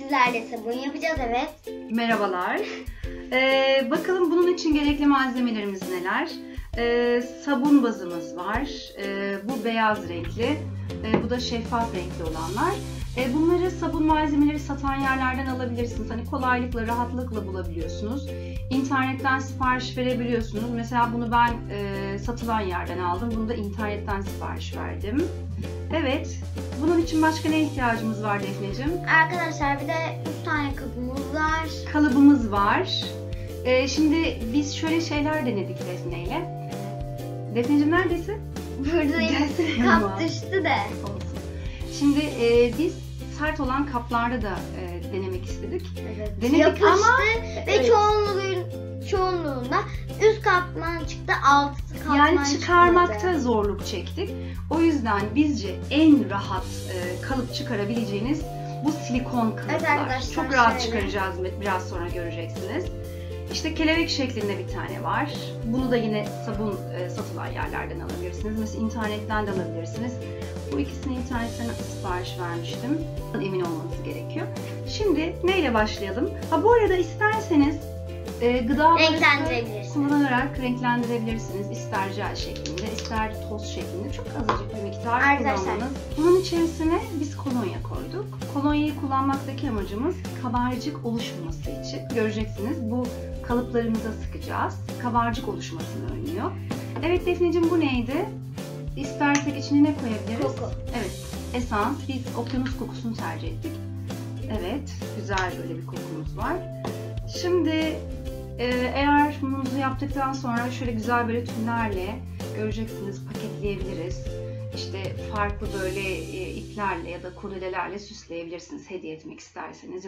sizlerle sabun yapacağız, evet. Merhabalar. Bakalım bunun için gerekli malzemelerimiz neler? Sabun bazımız var. Bu beyaz renkli. Bu da şeffaf renkli olanlar. Bunları sabun malzemeleri satan yerlerden alabilirsiniz. Hani kolaylıkla, rahatlıkla bulabiliyorsunuz. İnternetten sipariş verebiliyorsunuz. Mesela bunu ben satılan yerden aldım. Bunu da internetten sipariş verdim. Evet. Bunun için başka ne ihtiyacımız var Defneciğim? Arkadaşlar bir de 3 tane kabımız var. Kalıbımız var. Şimdi biz şöyle şeyler denedik Defne'yle. Defneciğim neredesin? Buradayım. Kap düştü de. Olsun. Şimdi biz sert olan kaplarda da denemek istedik. Evet. Denedik yapıştı ama ve evet. çoğunluğunda üst katman çıktı, alt katman yani çıkarmakta çıkmadı. zorluk çektik. O yüzden bizce en rahat kalıp çıkarabileceğiniz bu silikon kalıplar. Evet arkadaşlar, çok rahat şöyle çıkaracağız, biraz sonra göreceksiniz. İşte kelebek şeklinde bir tane var. Bunu da yine sabun satılan yerlerden alabilirsiniz. Mesela internetten de alabilirsiniz. Bu ikisini internetten sipariş vermiştim. Emin olmanız gerekiyor. Şimdi neyle başlayalım? Bu arada isterseniz gıda boyası kullanarak renklendirebilirsiniz. İster jel şeklinde, ister toz şeklinde. Çok azıcık bir miktar kullanmanız. Bunun içerisine biz kolonya koyduk. Kolonyayı kullanmaktaki amacımız kabarcık oluşmaması için. Göreceksiniz, bu kalıplarımıza sıkacağız. Kabarcık oluşmasını önlüyor. Evet Defneciğim, bu neydi? İstersek içine ne koyabiliriz? Koku. Evet, esans. Biz okyanus kokusunu tercih ettik. Evet, güzel böyle bir kokumuz var. Şimdi eğer mumunuzu yaptıktan sonra şöyle güzel böyle tüllerle göreceksiniz, paketleyebiliriz. İşte farklı böyle iplerle ya da kurdelelerle süsleyebilirsiniz, hediye etmek isterseniz.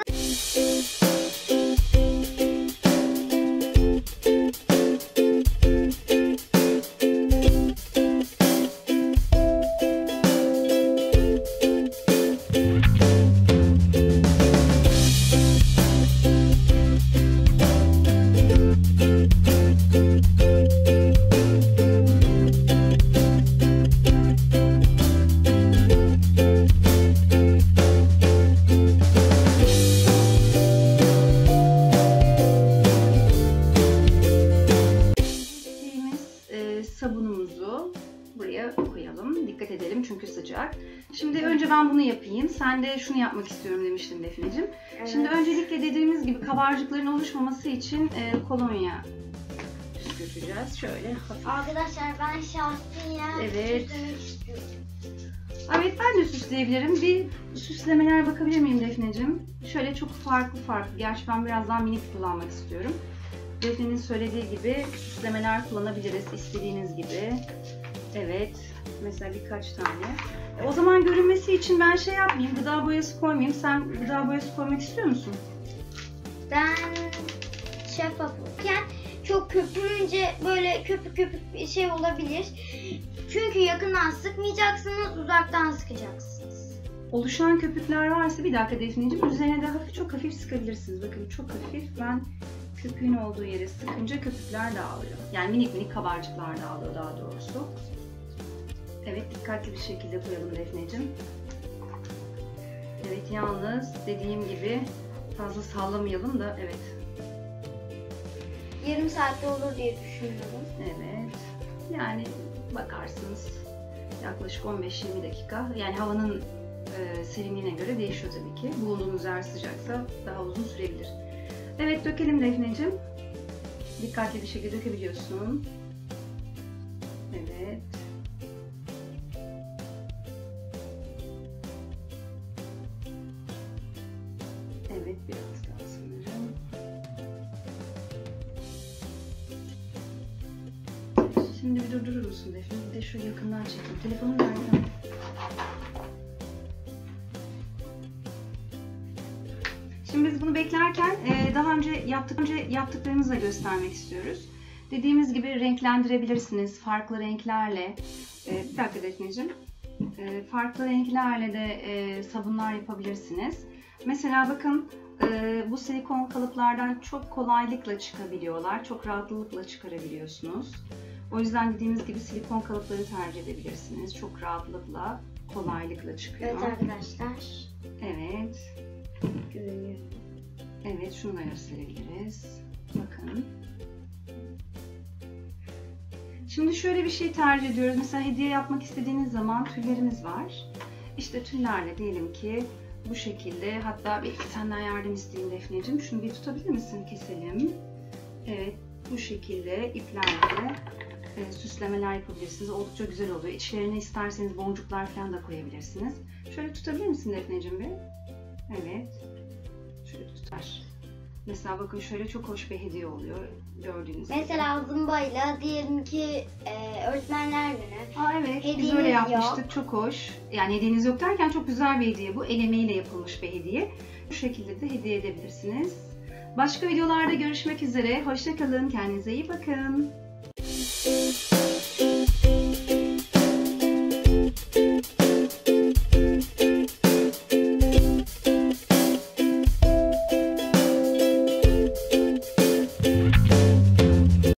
Sabunumuzu buraya koyalım. Dikkat edelim çünkü sıcak. Şimdi önce ben bunu yapayım. Sen de şunu yapmak istiyorum demiştin Defneciğim. Evet. Şimdi öncelikle dediğimiz gibi kabarcıkların oluşmaması için kolonya püskürteceğiz. Şöyle hafif. Arkadaşlar ben şahsiyen Evet. süslemek istiyorum. Evet, ben de süsleyebilirim. Bir süslemeler bakabilir miyim Defneciğim? Şöyle çok farklı. Gerçi ben biraz daha minik kullanmak istiyorum. Defne'nin söylediği gibi süslemeler kullanabiliriz istediğiniz gibi. Evet, mesela birkaç tane. O zaman görünmesi için ben şey yapmayayım, gıda boyası koymayayım. Sen gıda boyası koymak istiyor musun? Ben şeffafken çok köpürünce böyle köpük bir şey olabilir. Çünkü yakından sıkmayacaksınız, uzaktan sıkacaksınız. Oluşan köpükler varsa bir dakika Defneciğim, üzerine de çok hafif sıkabilirsiniz. Bakın çok hafif, ben köpüğün olduğu yere sıkınca köpükler dağılıyor. Yani minik kabarcıklar dağılıyor daha doğrusu. Evet, dikkatli bir şekilde koyalım Defneciğim. Evet, yalnız dediğim gibi fazla sallamayalım da evet. Yarım saatte olur diye düşünüyorum. Evet. Yani bakarsınız yaklaşık 15-20 dakika. Yani havanın serinliğine göre değişiyor tabii ki. Bulunduğunuz yer sıcaksa daha uzun sürebilir. Evet, dökelim Defneciğim. Dikkatli bir şekilde dökebiliyorsun. Evet. Evet, biraz daha sanırım. Şimdi bir durdurur musun Defne? Bir de şu yakından çekeyim. Telefonu nereden? Şimdi biz bunu beklerken daha önce yaptıklarımızı da göstermek istiyoruz. Dediğimiz gibi renklendirebilirsiniz farklı renklerle. Bir dakika Defneciğim. Farklı renklerle de sabunlar yapabilirsiniz. Mesela bakın bu silikon kalıplardan çok kolaylıkla çıkabiliyorlar. Çok rahatlıkla çıkarabiliyorsunuz. O yüzden dediğimiz gibi silikon kalıpları tercih edebilirsiniz. Çok rahatlıkla, kolaylıkla çıkıyor. Evet arkadaşlar. Evet. Görünüyor. Evet, şunu da gösterebiliriz. Bakın. Şimdi şöyle bir şey tercih ediyoruz. Mesela hediye yapmak istediğiniz zaman tüllerimiz var. İşte tüllerle diyelim ki bu şekilde, hatta bir senden yardım isteyeyim Defneciğim. Şunu bir tutabilir misin? Keselim. Evet, bu şekilde iplerle süslemeler yapabilirsiniz. Oldukça güzel oluyor. İçlerine isterseniz boncuklar falan da koyabilirsiniz. Şöyle tutabilir misin Defneciğim bir? Evet. Şöyle tutar. Mesela bakın şöyle çok hoş bir hediye oluyor. Gördüğünüz gibi. Mesela zımbayla diyelim ki öğretmenler günü. Aa, evet, biz Hediyeniz öyle yapmıştık. yok. Çok hoş. Yani hediyeniz yok derken çok güzel bir hediye bu. El emeğiyle yapılmış bir hediye. Bu şekilde de hediye edebilirsiniz. Başka videolarda görüşmek üzere. Hoşça kalın. Kendinize iyi bakın.